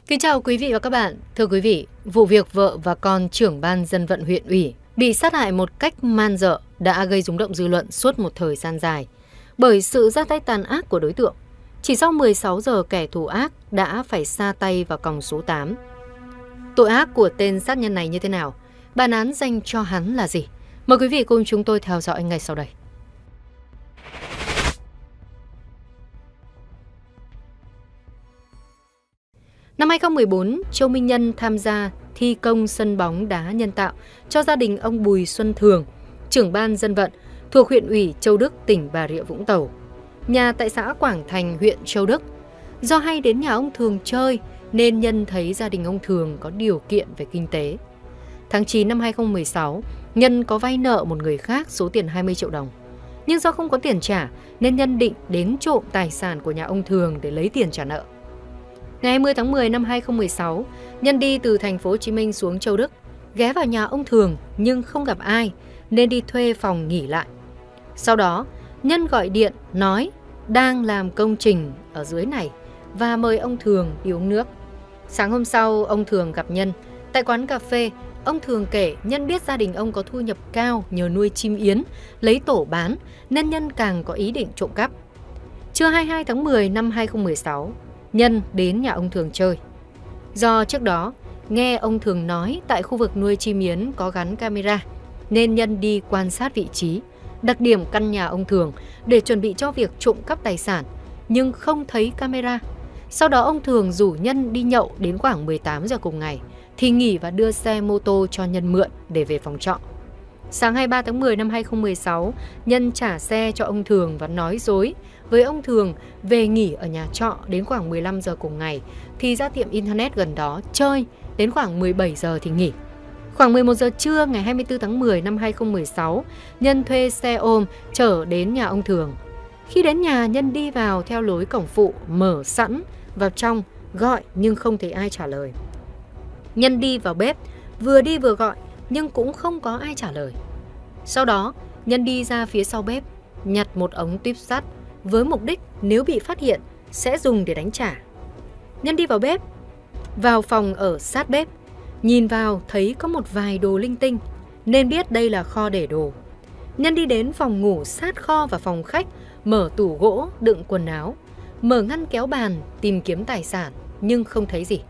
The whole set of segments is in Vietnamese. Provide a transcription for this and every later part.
Kính chào quý vị và các bạn. Thưa quý vị, vụ việc vợ và con trưởng ban dân vận huyện ủy bị sát hại một cách man dợ đã gây rúng động dư luận suốt một thời gian dài bởi sự ra tay tàn ác của đối tượng. Chỉ sau 16 giờ kẻ thù ác đã phải sa tay vào còng số 8. Tội ác của tên sát nhân này như thế nào? Bản án dành cho hắn là gì? Mời quý vị cùng chúng tôi theo dõi ngay sau đây. Năm 2014, Châu Minh Nhân tham gia thi công sân bóng đá nhân tạo cho gia đình ông Bùi Xuân Thường, trưởng ban dân vận thuộc huyện ủy Châu Đức, tỉnh Bà Rịa Vũng Tàu, nhà tại xã Quảng Thành, huyện Châu Đức. Do hay đến nhà ông Thường chơi nên Nhân thấy gia đình ông Thường có điều kiện về kinh tế. Tháng 9 năm 2016, Nhân có vay nợ một người khác số tiền 20 triệu đồng. Nhưng do không có tiền trả nên Nhân định đến trộm tài sản của nhà ông Thường để lấy tiền trả nợ. Ngày 20 tháng 10 năm 2016, Nhân đi từ thành phố Hồ Chí Minh xuống Châu Đức, ghé vào nhà ông Thường nhưng không gặp ai nên đi thuê phòng nghỉ lại. Sau đó, Nhân gọi điện nói đang làm công trình ở dưới này và mời ông Thường đi uống nước. Sáng hôm sau, ông Thường gặp Nhân tại quán cà phê. Ông Thường kể Nhân biết gia đình ông có thu nhập cao nhờ nuôi chim yến, lấy tổ bán nên Nhân càng có ý định trộm cắp. Trưa 22 tháng 10 năm 2016, Nhân đến nhà ông Thường chơi. Do trước đó nghe ông Thường nói tại khu vực nuôi chim yến có gắn camera nên Nhân đi quan sát vị trí, đặc điểm căn nhà ông Thường để chuẩn bị cho việc trộm cắp tài sản nhưng không thấy camera. Sau đó ông Thường rủ Nhân đi nhậu đến khoảng 18 giờ cùng ngày thì nghỉ và đưa xe mô tô cho Nhân mượn để về phòng trọ. Sáng 23 tháng 10 năm 2016, Nhân trả xe cho ông Thường và nói dối với ông Thường về nghỉ ở nhà trọ đến khoảng 15 giờ cùng ngày thì ra tiệm internet gần đó chơi đến khoảng 17 giờ thì nghỉ. Khoảng 11 giờ trưa ngày 24 tháng 10 năm 2016, Nhân thuê xe ôm chở đến nhà ông Thường. Khi đến nhà, Nhân đi vào theo lối cổng phụ mở sẵn vào trong gọi nhưng không thấy ai trả lời. Nhân đi vào bếp, vừa đi vừa gọi nhưng cũng không có ai trả lời. Sau đó, Nhân đi ra phía sau bếp, nhặt một ống tuyếp sắt với mục đích nếu bị phát hiện sẽ dùng để đánh trả. Nhân đi vào bếp, vào phòng ở sát bếp, nhìn vào thấy có một vài đồ linh tinh nên biết đây là kho để đồ. Nhân đi đến phòng ngủ sát kho và phòng khách, mở tủ gỗ đựng quần áo, mở ngăn kéo bàn tìm kiếm tài sản nhưng không thấy gì.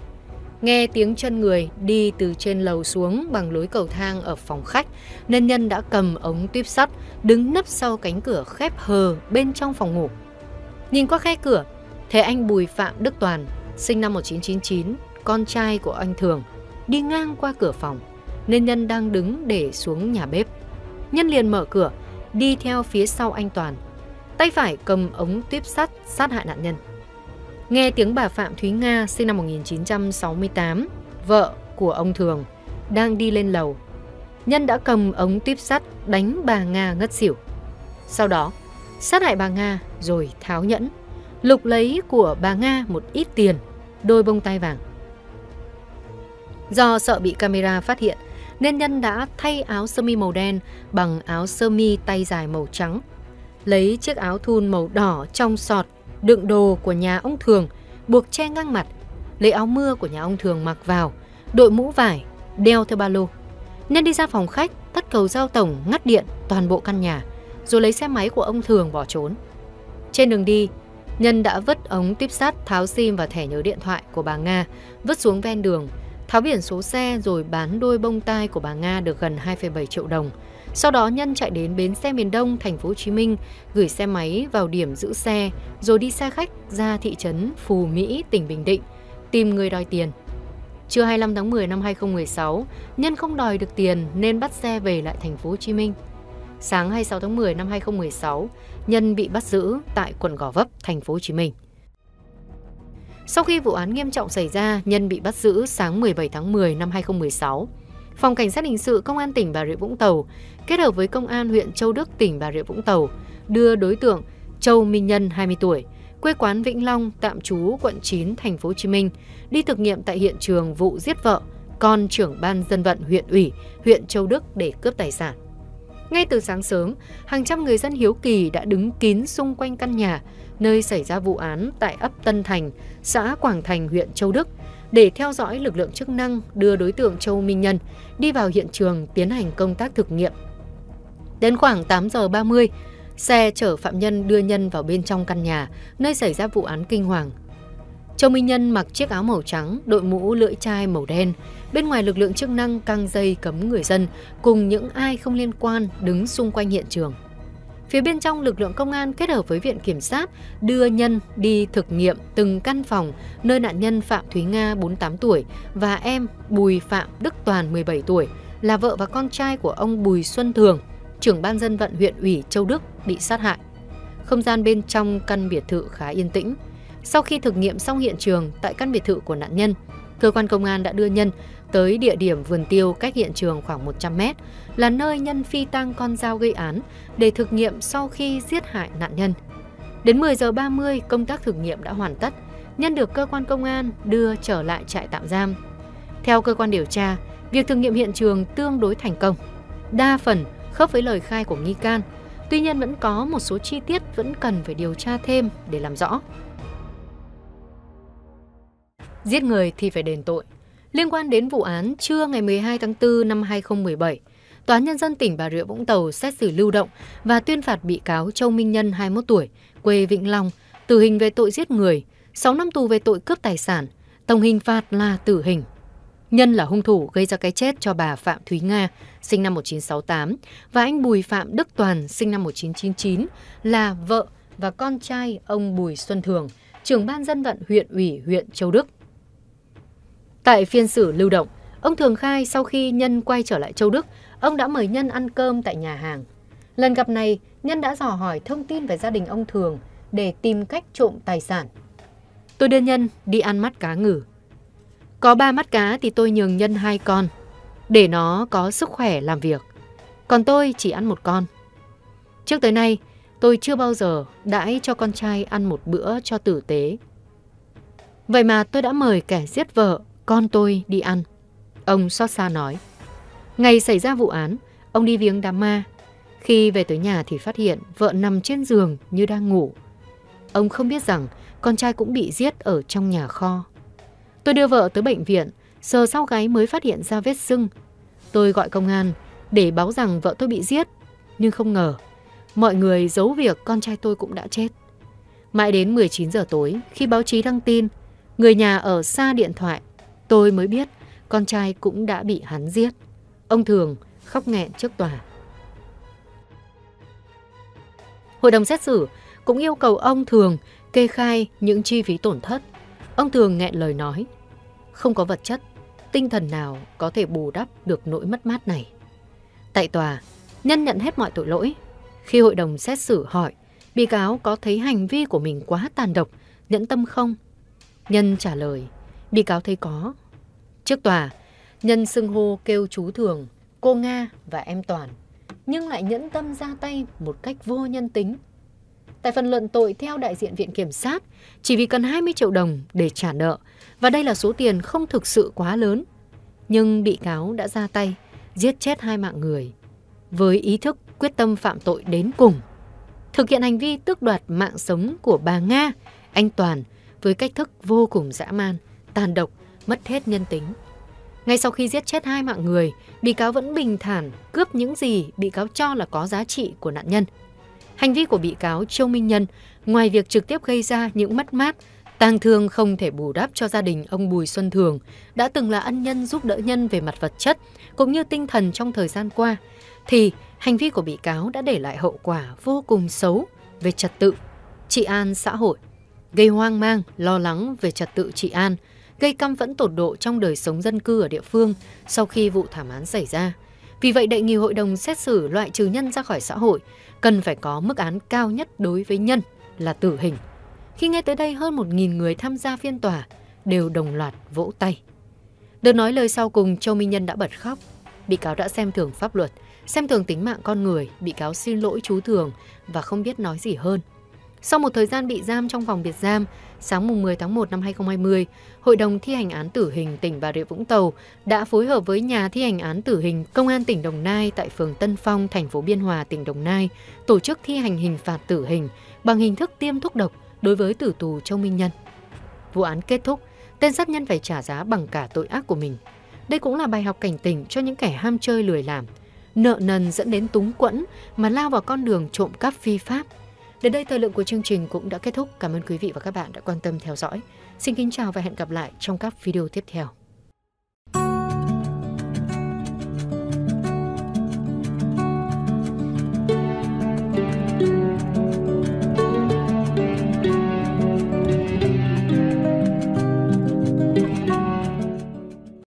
Nghe tiếng chân người đi từ trên lầu xuống bằng lối cầu thang ở phòng khách nên Nhân đã cầm ống tuyếp sắt đứng nấp sau cánh cửa khép hờ bên trong phòng ngủ. Nhìn qua khe cửa, thấy anh Bùi Phạm Đức Toàn, sinh năm 1999, con trai của anh Thường, đi ngang qua cửa phòng nên Nhân đang đứng để xuống nhà bếp. Nhân liền mở cửa, đi theo phía sau anh Toàn, tay phải cầm ống tuyếp sắt sát hại nạn nhân. Nghe tiếng bà Phạm Thúy Nga, sinh năm 1968, vợ của ông Thường, đang đi lên lầu, Nhân đã cầm ống tuyếp sắt đánh bà Nga ngất xỉu. Sau đó, sát hại bà Nga rồi tháo nhẫn, lục lấy của bà Nga một ít tiền, đôi bông tai vàng. Do sợ bị camera phát hiện, nên Nhân đã thay áo sơ mi màu đen bằng áo sơ mi tay dài màu trắng, lấy chiếc áo thun màu đỏ trong sọt đựng đồ của nhà ông Thường buộc che ngang mặt, lấy áo mưa của nhà ông Thường mặc vào, đội mũ vải, đeo theo ba lô. Nhân đi ra phòng khách, tắt cầu giao tổng, ngắt điện toàn bộ căn nhà, rồi lấy xe máy của ông Thường bỏ trốn. Trên đường đi, Nhân đã vứt ống tuyếp sắt, tháo sim và thẻ nhớ điện thoại của bà Nga, vứt xuống ven đường, tháo biển số xe rồi bán đôi bông tai của bà Nga được gần 2,7 triệu đồng. Sau đó Nhân chạy đến bến xe miền Đông, thành phố Hồ Chí Minh, gửi xe máy vào điểm giữ xe, rồi đi xe khách ra thị trấn Phú Mỹ, tỉnh Bình Định, tìm người đòi tiền. Trưa 25 tháng 10 năm 2016, Nhân không đòi được tiền nên bắt xe về lại thành phố Hồ Chí Minh. Sáng 26 tháng 10 năm 2016, Nhân bị bắt giữ tại quận Gò Vấp, thành phố Hồ Chí Minh. Sau khi vụ án nghiêm trọng xảy ra, Nhân bị bắt giữ sáng 17 tháng 10 năm 2016. Phòng Cảnh sát Hình sự Công an tỉnh Bà Rịa Vũng Tàu kết hợp với Công an huyện Châu Đức, tỉnh Bà Rịa Vũng Tàu đưa đối tượng Châu Minh Nhân, 20 tuổi, quê quán Vĩnh Long, tạm trú quận 9, thành phố Hồ Chí Minh, đi thực nghiệm tại hiện trường vụ giết vợ, con trưởng ban dân vận huyện ủy, huyện Châu Đức để cướp tài sản. Ngay từ sáng sớm, hàng trăm người dân hiếu kỳ đã đứng kín xung quanh căn nhà, nơi xảy ra vụ án tại ấp Tân Thành, xã Quảng Thành, huyện Châu Đức, để theo dõi lực lượng chức năng đưa đối tượng Châu Minh Nhân đi vào hiện trường tiến hành công tác thực nghiệm. Đến khoảng 8 giờ 30, xe chở phạm nhân đưa Nhân vào bên trong căn nhà nơi xảy ra vụ án kinh hoàng. Châu Minh Nhân mặc chiếc áo màu trắng, đội mũ lưỡi chai màu đen. Bên ngoài lực lượng chức năng căng dây cấm người dân cùng những ai không liên quan đứng xung quanh hiện trường. Phía bên trong, lực lượng công an kết hợp với viện kiểm sát đưa Nhân đi thực nghiệm từng căn phòng nơi nạn nhân Phạm Thúy Nga 48 tuổi và em Bùi Phạm Đức Toàn 17 tuổi là vợ và con trai của ông Bùi Xuân Thường, trưởng ban dân vận huyện ủy Châu Đức bị sát hại. Không gian bên trong căn biệt thự khá yên tĩnh. Sau khi thực nghiệm xong hiện trường tại căn biệt thự của nạn nhân, cơ quan công an đã đưa Nhân tới địa điểm vườn tiêu cách hiện trường khoảng 100 mét, là nơi Nhân phi tang con dao gây án để thực nghiệm sau khi giết hại nạn nhân. Đến 10 giờ 30, công tác thực nghiệm đã hoàn tất, Nhân được cơ quan công an đưa trở lại trại tạm giam. Theo cơ quan điều tra, việc thực nghiệm hiện trường tương đối thành công, đa phần khớp với lời khai của nghi can. Tuy nhiên vẫn có một số chi tiết vẫn cần phải điều tra thêm để làm rõ. Giết người thì phải đền tội. Liên quan đến vụ án, trưa ngày 12 tháng 4 năm 2017, Tòa án Nhân dân tỉnh Bà Rịa Vũng Tàu xét xử lưu động và tuyên phạt bị cáo Châu Minh Nhân 21 tuổi, quê Vĩnh Long, tử hình về tội giết người, 6 năm tù về tội cướp tài sản, tổng hình phạt là tử hình. Nhân là hung thủ gây ra cái chết cho bà Phạm Thúy Nga, sinh năm 1968, và anh Bùi Phạm Đức Toàn, sinh năm 1999, là vợ và con trai ông Bùi Xuân Thường, trưởng ban dân vận huyện ủy huyện Châu Đức. Tại phiên xử lưu động, ông Thường khai sau khi Nhân quay trở lại Châu Đức, ông đã mời Nhân ăn cơm tại nhà hàng. Lần gặp này, Nhân đã dò hỏi thông tin về gia đình ông Thường để tìm cách trộm tài sản. Tôi đưa Nhân đi ăn mắt cá ngừ. Có 3 mắt cá thì tôi nhường Nhân 2 con, để nó có sức khỏe làm việc. Còn tôi chỉ ăn 1 con. Trước tới nay, tôi chưa bao giờ đãi cho con trai ăn một bữa cho tử tế. Vậy mà tôi đã mời kẻ giết vợ, con tôi đi ăn. Ông xót xa nói. Ngày xảy ra vụ án, ông đi viếng đám ma. Khi về tới nhà thì phát hiện vợ nằm trên giường như đang ngủ. Ông không biết rằng con trai cũng bị giết ở trong nhà kho. Tôi đưa vợ tới bệnh viện, sờ sau gáy mới phát hiện ra vết sưng. Tôi gọi công an để báo rằng vợ tôi bị giết, nhưng không ngờ mọi người giấu việc con trai tôi cũng đã chết. Mãi đến 19 giờ tối, khi báo chí đăng tin, người nhà ở xa điện thoại, tôi mới biết con trai cũng đã bị hắn giết. Ông Thường khóc nghẹn trước tòa. Hội đồng xét xử cũng yêu cầu ông Thường kê khai những chi phí tổn thất. Ông Thường nghẹn lời nói, không có vật chất, tinh thần nào có thể bù đắp được nỗi mất mát này. Tại tòa, Nhân nhận hết mọi tội lỗi. Khi hội đồng xét xử hỏi bị cáo có thấy hành vi của mình quá tàn độc, nhẫn tâm không, Nhân trả lời bị cáo thấy có. Trước tòa, Nhân xưng hô kêu chú Thường, cô Nga và em Toàn, nhưng lại nhẫn tâm ra tay một cách vô nhân tính. Tại phần luận tội, theo đại diện viện kiểm sát, chỉ vì cần 20 triệu đồng để trả nợ, và đây là số tiền không thực sự quá lớn, nhưng bị cáo đã ra tay giết chết 2 mạng người với ý thức quyết tâm phạm tội đến cùng, thực hiện hành vi tước đoạt mạng sống của bà Nga, anh Toàn với cách thức vô cùng dã man, tàn độc, mất hết nhân tính. Ngay sau khi giết chết 2 mạng người, bị cáo vẫn bình thản cướp những gì bị cáo cho là có giá trị của nạn nhân. Hành vi của bị cáo Châu Minh Nhân, ngoài việc trực tiếp gây ra những mất mát, tang thương không thể bù đắp cho gia đình ông Bùi Xuân Thường, đã từng là ân nhân giúp đỡ Nhân về mặt vật chất cũng như tinh thần trong thời gian qua, thì hành vi của bị cáo đã để lại hậu quả vô cùng xấu về trật tự, trị an xã hội, gây hoang mang, lo lắng về trật tự trị an, gây căm phẫn tột độ trong đời sống dân cư ở địa phương sau khi vụ thảm án xảy ra. Vì vậy, đề nghị hội đồng xét xử loại trừ Nhân ra khỏi xã hội, cần phải có mức án cao nhất đối với Nhân là tử hình. Khi nghe tới đây, hơn 1.000 người tham gia phiên tòa đều đồng loạt vỗ tay. Được nói lời sau cùng, Châu Minh Nhân đã bật khóc. Bị cáo đã xem thường pháp luật, xem thường tính mạng con người. Bị cáo xin lỗi chú Thường và không biết nói gì hơn. Sau một thời gian bị giam trong phòng biệt giam, sáng 10 tháng 1 năm 2020, Hội đồng thi hành án tử hình tỉnh Bà Rịa Vũng Tàu đã phối hợp với nhà thi hành án tử hình Công an tỉnh Đồng Nai tại phường Tân Phong, thành phố Biên Hòa, tỉnh Đồng Nai, tổ chức thi hành hình phạt tử hình bằng hình thức tiêm thuốc độc đối với tử tù Châu Minh Nhân. Vụ án kết thúc, tên sát nhân phải trả giá bằng cả tội ác của mình. Đây cũng là bài học cảnh tỉnh cho những kẻ ham chơi lười làm, nợ nần dẫn đến túng quẫn mà lao vào con đường trộm cắp phi pháp. Đến đây thời lượng của chương trình cũng đã kết thúc. Cảm ơn quý vị và các bạn đã quan tâm theo dõi. Xin kính chào và hẹn gặp lại trong các video tiếp theo.